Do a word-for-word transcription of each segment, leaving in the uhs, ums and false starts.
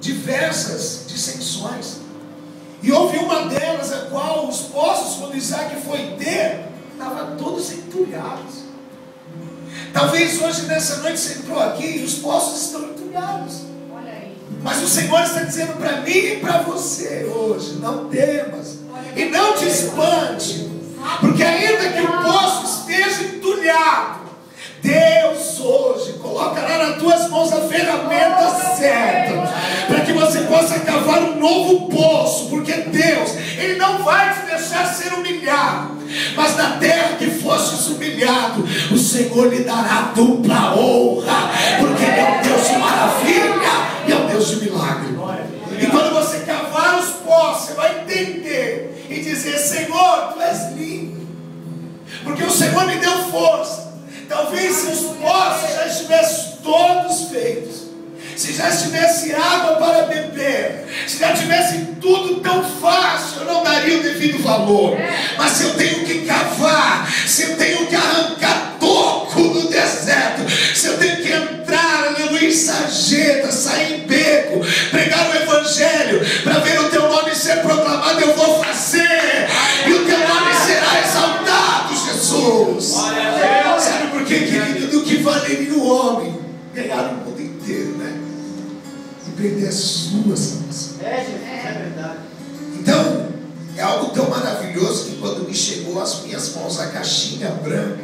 diversas dissensões. E houve uma delas, a qual os poços, quando Isaac foi ter, estavam todos entulhados. Talvez hoje, nessa noite, você entrou aqui e os poços estão entulhados. Mas o Senhor está dizendo para mim e para você hoje: não temas e não te espante, porque ainda que o poço esteja entulhado, Deus hoje colocará nas tuas mãos a ferramenta certa, para que você possa cavar um novo poço, porque Deus, Ele não vai te deixar ser humilhado, mas na terra que fostes humilhado, o Senhor lhe dará dupla honra, porque Ele é um Deus de maravilha e é um Deus de milagre. E quando você cavar os poços, você vai entender e dizer: Senhor, Tu és lindo, porque o Senhor me deu força. Talvez se os poços já estivessem todos feitos, se já estivesse água para beber, se já tivesse tudo tão fácil, eu não daria o devido valor. Mas se eu tenho que cavar, se eu tenho que arrancar toco no deserto, se eu tenho que entrar, aleluia, em sarjeta, sair em beco, pregar o evangelho, para ver o Teu nome ser proclamado, eu vou fazer, e o Teu nome será exaltado, Jesus. Sabe por quê, querido? Do que valeria o homem ganhar o mundo inteiro, né? E perder a sua salvação. É, Jesus, é verdade. Então, é algo tão maravilhoso que quando me chegou às minhas mãos a caixinha branca,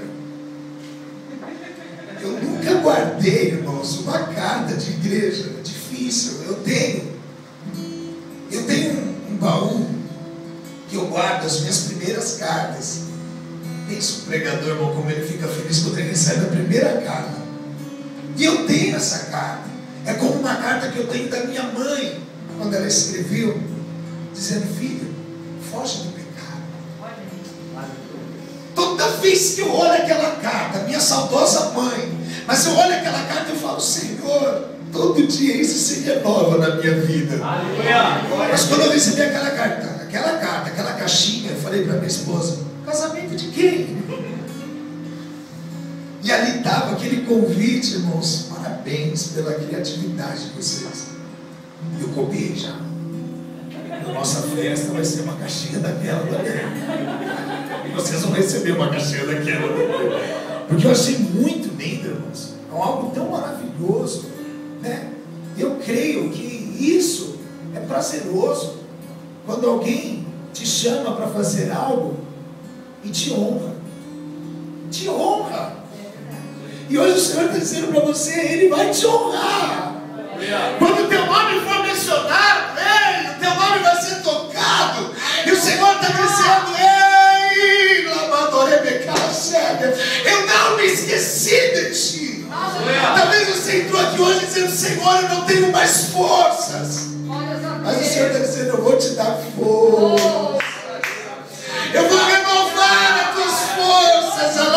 eu nunca guardei, irmãos, uma carta de igreja. É difícil. Eu tenho eu tenho um, um baú que eu guardo as minhas primeiras cartas. Pensa o pregador, irmão, como ele fica feliz quando ele recebe a primeira carta. E eu tenho essa carta. É como uma carta que eu tenho da minha mãe, quando ela escreveu, dizendo: filho, foge do pecado. Toda vez que eu olho aquela carta, minha saudosa mãe, mas eu olho aquela carta e eu falo: Senhor, todo dia isso se renova na minha vida. Aleluia. Mas quando eu recebi aquela carta, aquela carta, aquela caixinha, eu falei para minha esposa: casamento de quem? E ali estava aquele convite, irmãos. Parabéns pela criatividade de vocês. Eu copiei já. A nossa festa vai ser uma caixinha daquela também. E vocês vão receber uma caixinha daquela também. Porque eu achei muito lindo, irmãos. É algo tão maravilhoso, né? Eu creio que isso é prazeroso. Quando alguém te chama para fazer algo e te honra. Te honra. E hoje o Senhor está dizendo para você: Ele vai te honrar. Quando o teu nome for mencionado, ei, o teu nome vai ser tocado. E o Senhor está dizendo: ei, eu não me esqueci de ti. Talvez você entrou aqui hoje dizendo: Senhor, eu não tenho mais forças. Mas o Senhor está dizendo: eu vou te dar força. Eu vou renovar as tuas forças.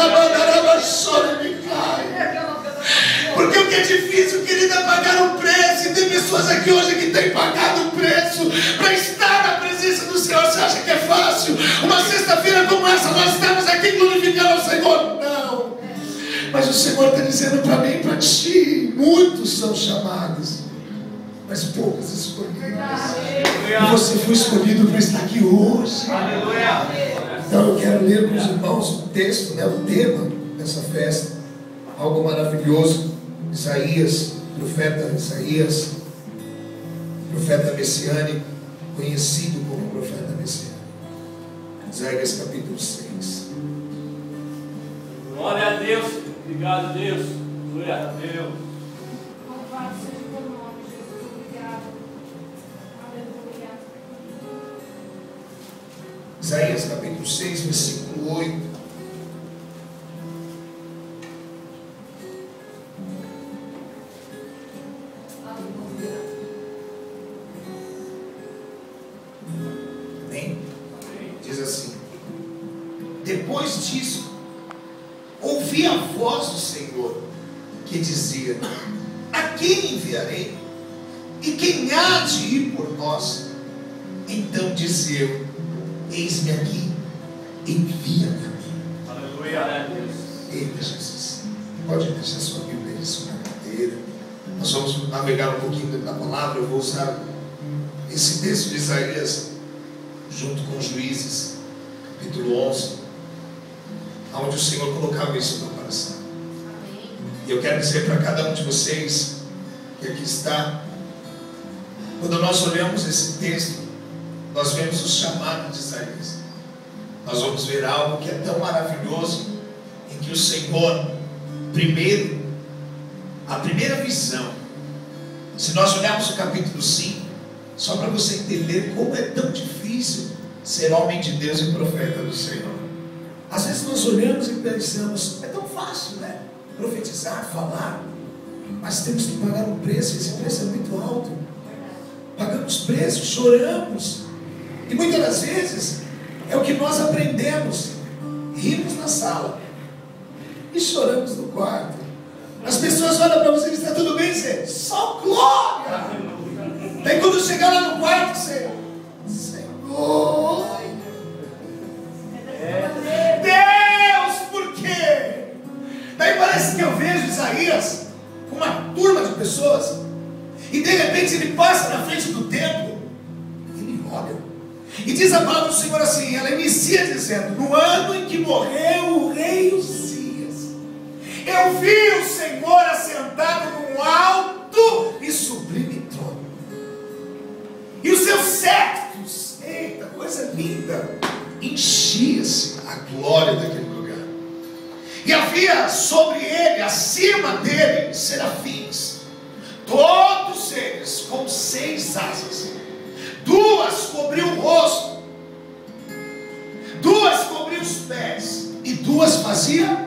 Porque o que é difícil, querido, é pagar um preço. E tem pessoas aqui hoje que têm pagado um preço para estar na presença do Senhor. Você acha que é fácil? Uma sexta-feira como essa, nós estamos aqui glorificando ao Senhor? Não. Mas o Senhor está dizendo para mim e para ti: muitos são chamados, mas poucos escolhidos. E você foi escolhido para estar aqui hoje. Então eu quero ler com os irmãos o texto, né, o tema dessa festa. Algo maravilhoso. Isaías, profeta Isaías, profeta messiânico, conhecido como profeta messiânico. Isaías capítulo seis. Glória a Deus. Obrigado, Deus. Glória a Deus. Louvado seja o teu nome, Jesus. Obrigado. Aleluia. Isaías capítulo seis, versículo oito. Diz assim: depois disso, ouvi a voz do Senhor que dizia: a quem enviarei? E quem há de ir por nós? Então disse eu: eis-me aqui, envia-me a mim. Aleluia. Eita, Jesus. Pode deixar sua Bíblia aí sobre a cadeira. Nós Nós vamos navegar um pouquinho na palavra. Eu vou usar esse texto de Isaías junto com Juízes, capítulo onze, onde o Senhor colocava isso no coração. E eu quero dizer para cada um de vocês que aqui está, quando nós olhamos esse texto, nós vemos o chamado de Isaías. Nós vamos ver algo que é tão maravilhoso, em que o Senhor, primeiro, a primeira visão, se nós olharmos o capítulo cinco, só para você entender como é tão difícil ser homem de Deus e profeta do Senhor. Às vezes nós olhamos e pensamos, é tão fácil, né? Profetizar, falar, mas temos que pagar um preço, esse preço é muito alto. Pagamos preço, choramos, e muitas das vezes é o que nós aprendemos. Rimos na sala e choramos no quarto. As pessoas olham para você e dizem, está tudo bem, Zé? Só glória! Daí quando chegar lá no quarto, você, Senhor, Deus, por quê? Daí parece que eu vejo Isaías com uma turma de pessoas, e de repente ele passa na frente do templo, ele olha, e diz a palavra do Senhor assim, ela inicia dizendo, no ano em que morreu o rei Uzias, eu vi o Senhor assentado num alto e sublime trono, e os seus séculos, eita, coisa linda, enchia-se a glória daquele lugar, e havia sobre ele, acima dele, serafins, todos eles com seis asas, duas cobriam o rosto, duas cobriam os pés, e duas faziam.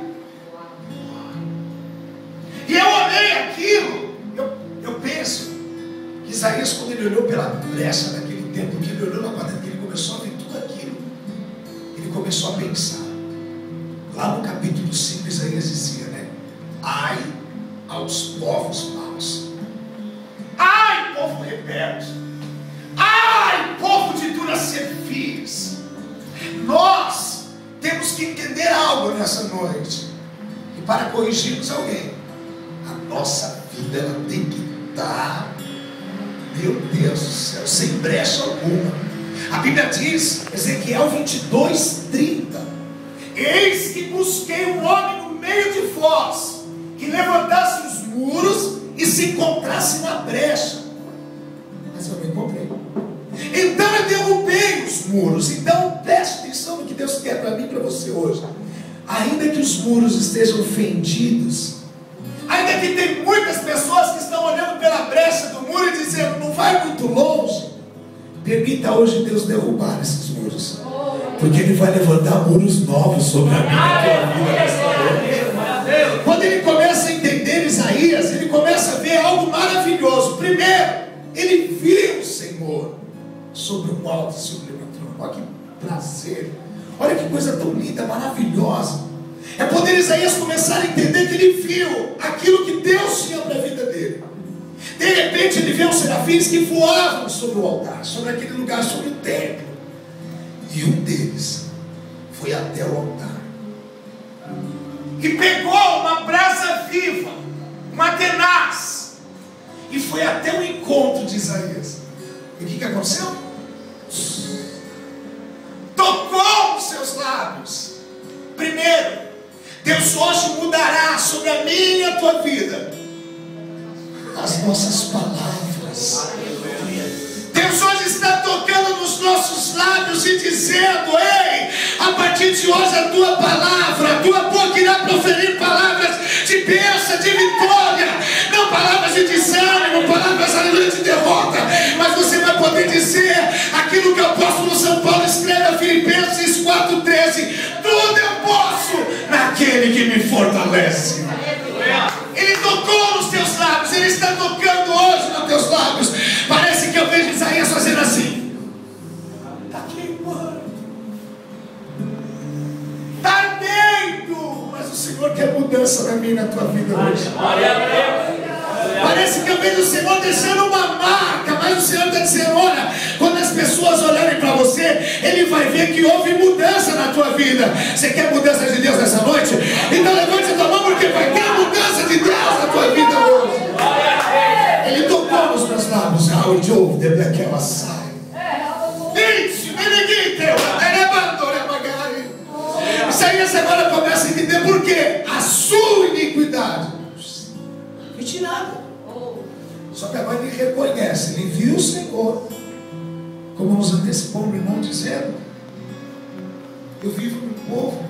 E eu olhei aquilo, eu, eu penso que Isaías, quando ele olhou pela brecha daquele tempo, que ele olhou na quadra, que ele começou a ver tudo aquilo, ele começou a pensar. Lá no capítulo cinco, Isaías dizia, né? Ai aos povos maus, ai povo rebelde, ai povo de duras cerviz. Nós temos que entender algo nessa noite, e para corrigirmos alguém, a nossa vida ela tem que estar, meu Deus do céu, sem brecha alguma. A Bíblia diz, Ezequiel vinte e dois, trinta, eis que busquei um homem no meio de vós, que levantasse os muros e se encontrasse na brecha, mas eu não encontrei. Então eu derrubei os muros. Então preste atenção no que Deus quer para mim e para você hoje. Ainda que os muros estejam fendidos, ainda que tem muitas pessoas que estão olhando pela brecha do muro e dizendo, não vai muito longe, permita hoje Deus derrubar esses muros, porque Ele vai levantar muros novos sobre a minha vida. Quando ele começa a entender Isaías, ele começa a ver algo maravilhoso. Primeiro, ele viu o Senhor sobre um alto e sublime trono. Olha que prazer, olha que coisa tão linda, maravilhosa. É poder Isaías começar a entender que ele viu aquilo que Deus tinha para a vida dele. De repente ele vê os serafins que voavam sobre o altar, sobre aquele lugar, sobre o templo, e um deles foi até o altar e pegou uma brasa viva, uma tenaz, e foi até o encontro de Isaías. E o que, que aconteceu? Tocou os seus lábios. Primeiro, Deus hoje mudará sobre a minha e a tua vida as nossas palavras. Deus hoje está tocando nos nossos lábios e dizendo, ei, a partir de hoje a tua palavra, a tua boca irá proferir palavras de bênção, de vitória, não palavras de desânimo, palavras aleluia de derrota, mas você vai poder dizer aquilo que o apóstolo São Paulo escreve a Filipenses quatro, treze, tudo eu posso naquele que me fortalece. Ele tocou nos teus lábios, Ele está tocando hoje nos teus lábios. Parece que eu vejo Isaías fazendo assim, está queimando, está ardendo, mas o Senhor quer mudança na minha e na tua vida hoje. Parece que eu vejo o Senhor deixando uma marca, mas o Senhor está dizendo, olha, quando as pessoas olharem para você, Ele vai ver que houve mudança na tua vida. Você quer mudança de Deus nessa noite? Então levante a tua mão, porque vai ter mudança de Deus na tua vida hoje. How it drove them daquela saia. É, aleluia. Isso, Benedito, Isaías agora começa a entender por quê. A sua iniquidade foi tirada. Só que agora ele reconhece, ele viu o Senhor, como nos antecipou o irmão dizendo: eu vivo no povo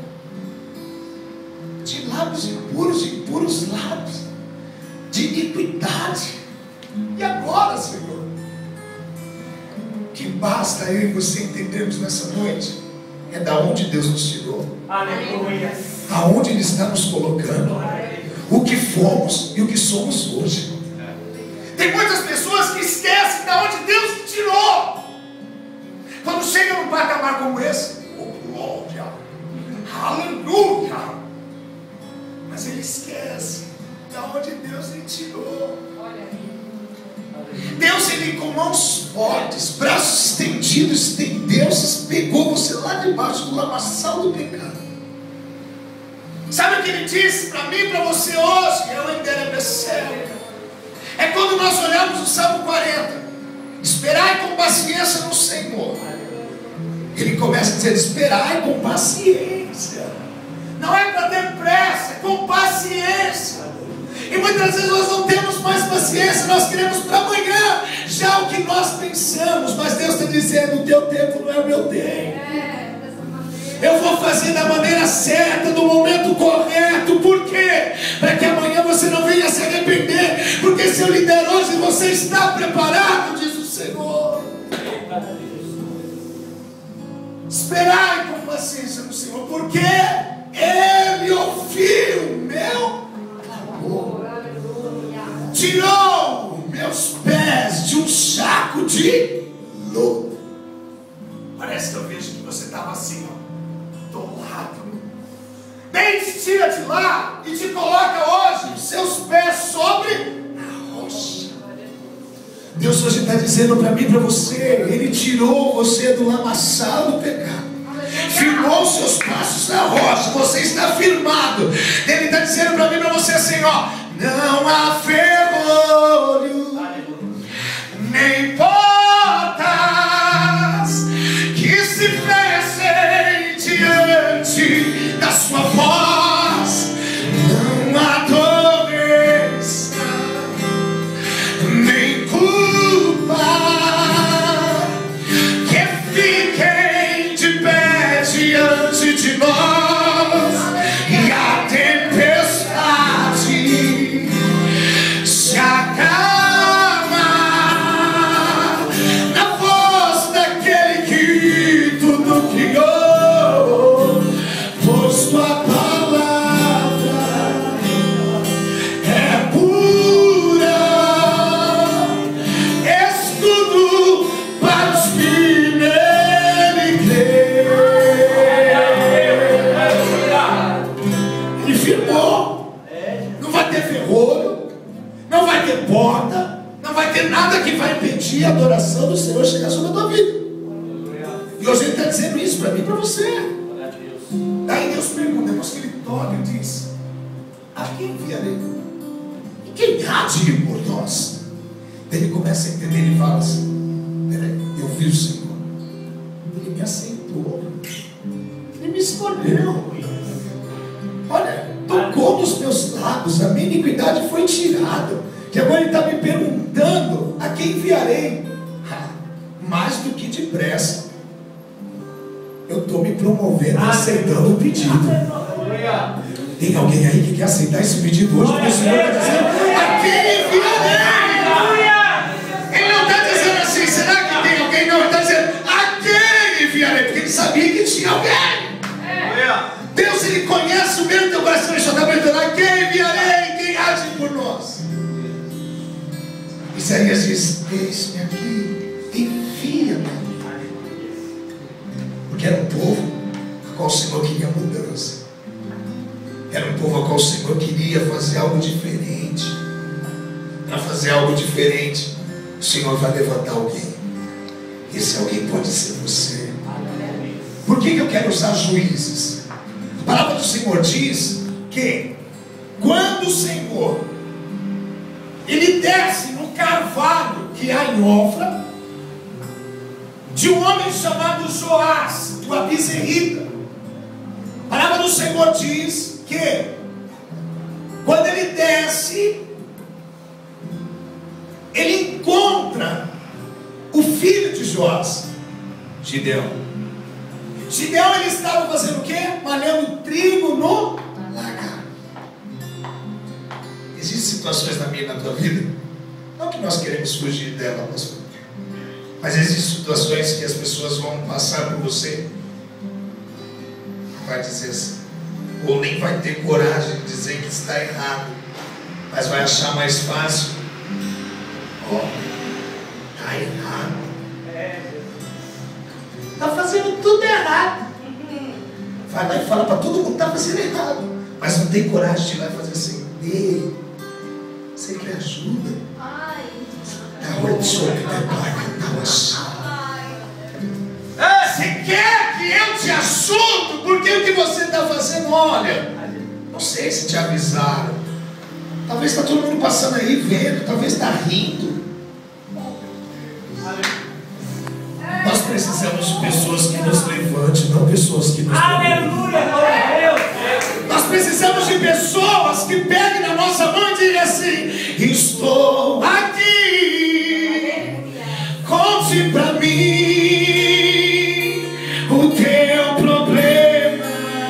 de lábios impuros, de impuros lábios, de iniquidade. E agora, Senhor, que basta eu e você entendermos nessa noite é da onde Deus nos tirou, Aleluia. aonde Ele está nos colocando, o que fomos e o que somos hoje. Tem muitas pessoas que esquecem de onde Deus te tirou. Quando chega num patamar como esse, oh glória, aleluia, mas ele esquece de onde Deus lhe tirou. Deus, ele com mãos fortes, braços estendidos, estendeu, pegou você lá debaixo do lamaçal do pecado. Sabe o que ele disse para mim e para você hoje? Eu ainda era céu. É quando nós olhamos o Salmo quarenta: esperai com paciência no Senhor. Ele começa a dizer: esperai com paciência. Não é para ter pressa, é com paciência. E muitas vezes nós não temos mais paciência, nós queremos para amanhã já o que nós pensamos. Mas Deus está dizendo: o teu tempo não é o meu tempo. Eu vou fazer da maneira certa, no momento correto. Por quê? Para que amanhã você não venha se arrepender. Porque se eu lhe der hoje, você está preparado, diz o Senhor. Esperai com paciência no Senhor, porque Ele ouviu meu clamor, tirou meus pés de um saco de lodo. Parece que eu vejo que você estava assim, ó, do lado. Bem, te tira de lá e te coloca hoje os seus pés sobre a rocha. Deus hoje está dizendo para mim e para você: Ele tirou você do lamaçal do pecado, firmou seus passos na rocha, você está firmado. Ele está dizendo para mim e para você assim, ó: não há ferrolho, nem portas que se fechem diante da sua voz. Não há doença, nem culpa que fiquem de pé diante de nós. E a tempestade se acalma na voz daquele que tudo criou, pois tua palavra é pura, escudo para os que nele creem. Ele firmou. Não vai ter ferrolho, não vai ter porta, não vai ter nada que vai impedir a adoração do Senhor chegar sobre a tua vida. E hoje Ele está dizendo isso para mim e para você. Daí Deus pergunta, depois que Ele toca, Ele diz: a quem enviarei? E quem há de ir por nós? Daí Ele começa a entender, Ele fala assim: peraí, eu vi o Senhor, Ele me aceitou, Ele me escolheu. Olha, tocou nos meus lábios, a minha iniquidade foi tirada. E agora Ele está me perguntando: a quem enviarei? Ah, mais do que depressa, eu estou me promovendo, aceitando o pedido. Tem alguém aí que quer aceitar esse pedido hoje? Porque o Senhor está dizendo: a quem enviarei? Ele não está dizendo assim: será que tem alguém? Não, Ele está dizendo: a quem enviarei? Porque Ele sabia que tinha alguém. Deus, Ele conhece o meio do teu coração. Ele só está perguntando: a quem enviarei? Quem há de ir por nós? Isaías diz: eis-me aqui, envia-me. Porque era um povo a qual o Senhor queria mudança, era um povo a qual o Senhor queria fazer algo diferente. Para fazer algo diferente, o Senhor vai levantar alguém. Esse alguém pode ser você. Por que que eu quero usar juízes? A palavra do Senhor diz que quando o Senhor Ele desce no carvalho que há em Ofra, de um homem chamado Joás, do Abizerita. A palavra do Senhor diz que quando ele desce, ele encontra o filho de Joás, Gideão. Gideão, ele estava fazendo o quê? Malhando trigo no lagar. Existem situações na minha e na tua vida, não que nós queremos fugir dela, pastor, mas existem situações que as pessoas vão passar por você, vai dizer assim, ou nem vai ter coragem de dizer que está errado, mas vai achar mais fácil. Ó, oh, está errado, está fazendo tudo errado. Vai lá e fala para todo mundo, está fazendo errado, mas não tem coragem de ir lá e fazer assim. Ei, você quer ajuda? Você quer que eu te ajude? Porque o que você está fazendo? Olha, não sei se te avisaram. Talvez está todo mundo passando aí vendo, talvez está rindo. Nós precisamos de pessoas que nos levantem, não pessoas que nos aleluia, glória a Deus. Nós precisamos de pessoas que peguem na nossa mão e digam assim: estou aqui, conte pra mim o teu problema,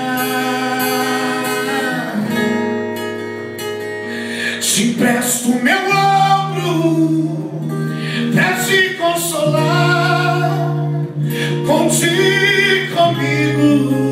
te presto meu ombro pra te consolar, conte comigo.